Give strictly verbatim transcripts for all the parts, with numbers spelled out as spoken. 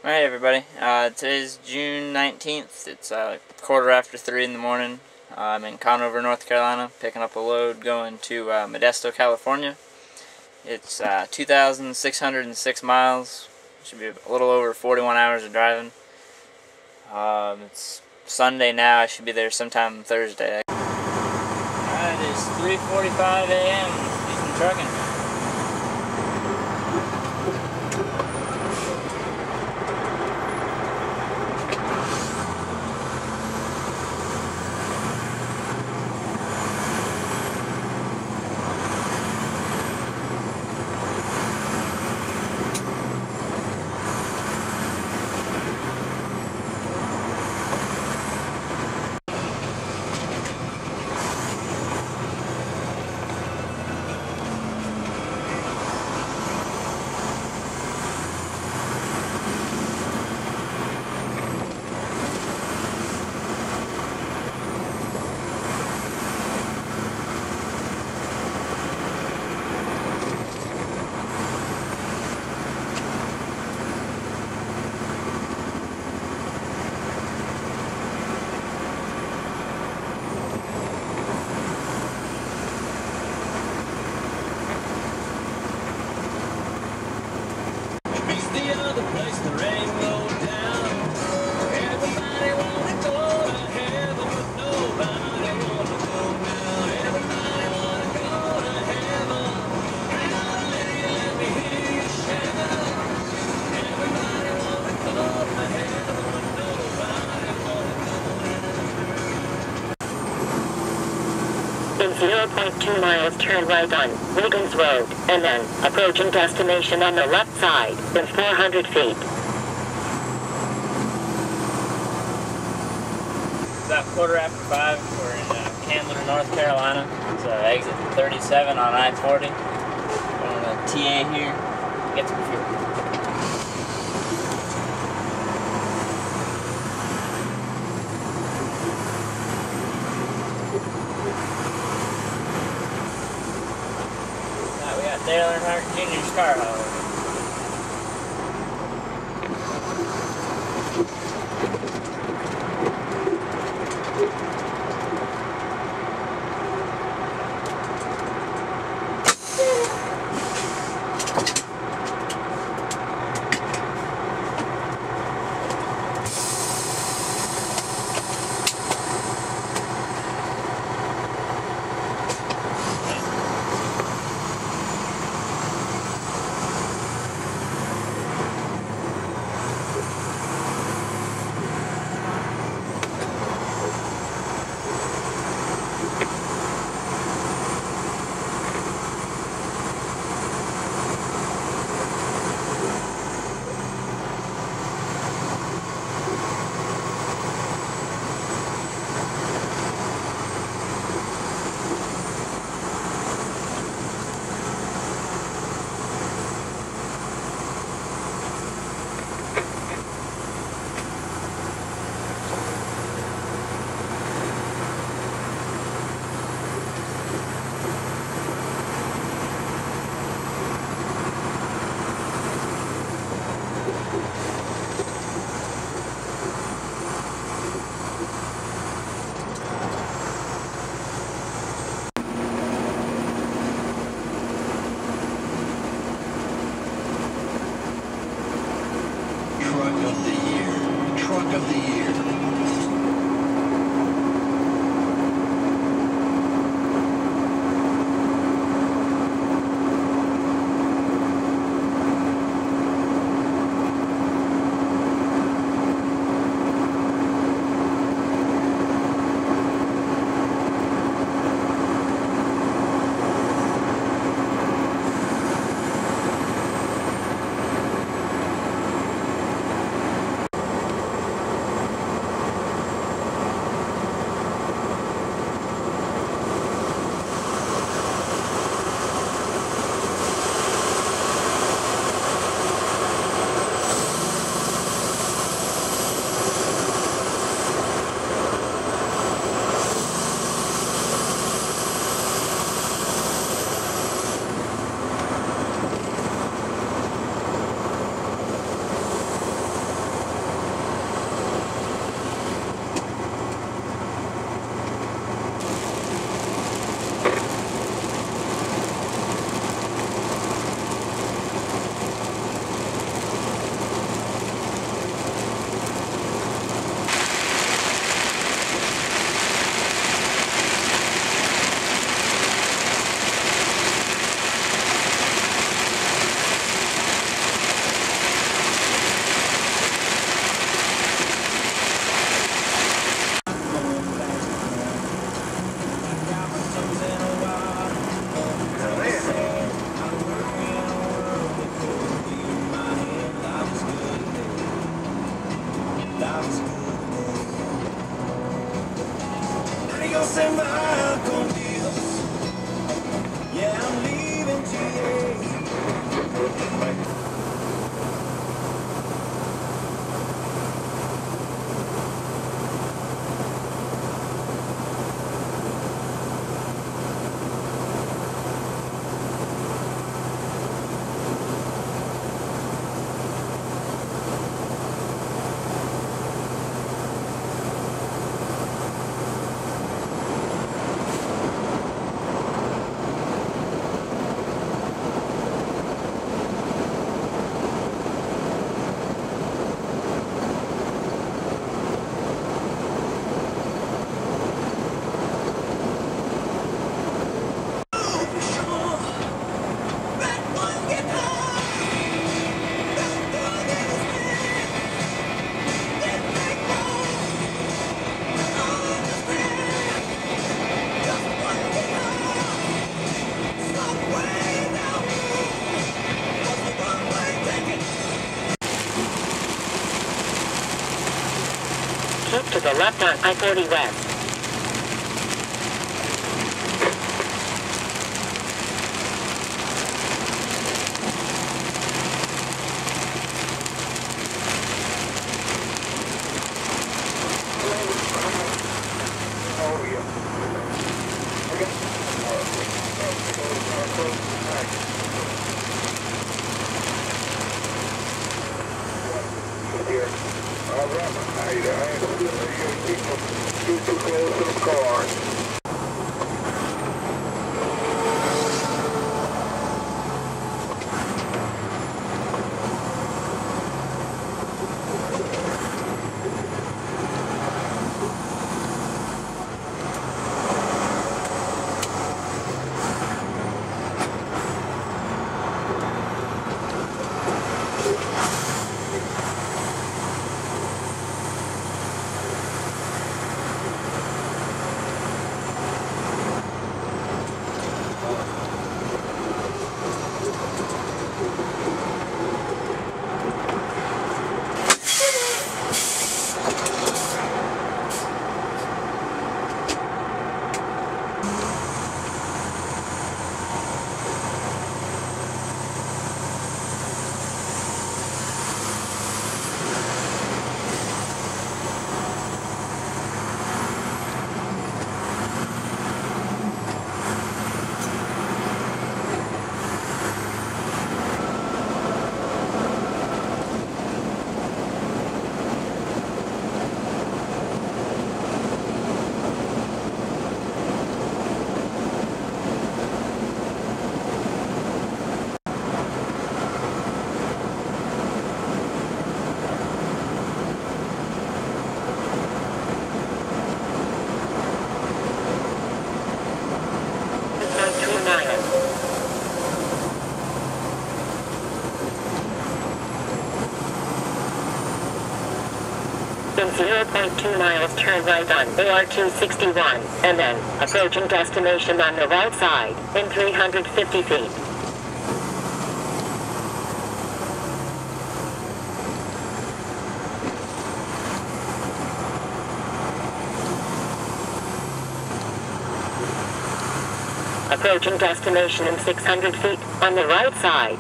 Alright everybody, uh, today's June nineteenth, it's uh, quarter after three in the morning. uh, I'm in Conover, North Carolina, picking up a load going to uh, Modesto, California. It's uh, two thousand six hundred six miles, should be a little over forty-one hours of driving. Um, it's Sunday now, I should be there sometime Thursday. Alright, it is three forty-five a m, do some trucking. In zero point two miles, turn right on Wiggins Road, and then, approaching destination on the left side, in four hundred feet. It's about quarter after five. We're in uh, Candler, North Carolina. It's uh, exit thirty-seven on I forty. Going to T A here. Get some fuel. We got Dale Earnhardt Junior's car hauler. left on I forty West. In zero point two miles, turn right on A R two sixty-one, and then approaching destination on the right side in three hundred fifty feet. Approaching destination in six hundred feet on the right side.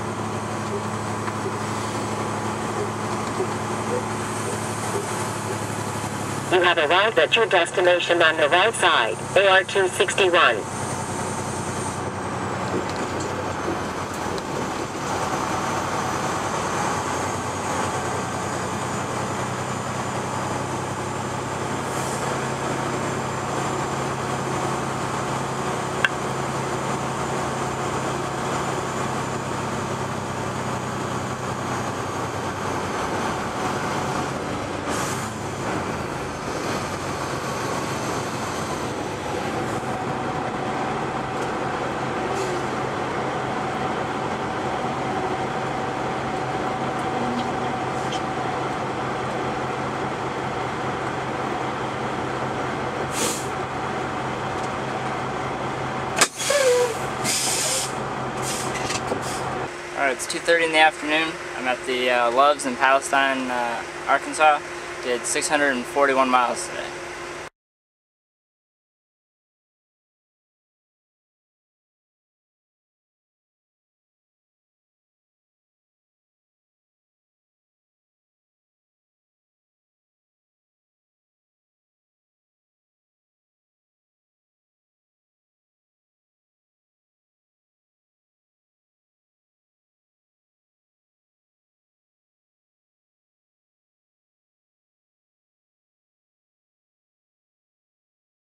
You have arrived at your destination on the right side, A R two sixty-one. Alright, it's two thirty in the afternoon. I'm at the uh, Loves in Palestine, uh, Arkansas. Did six hundred forty-one miles today.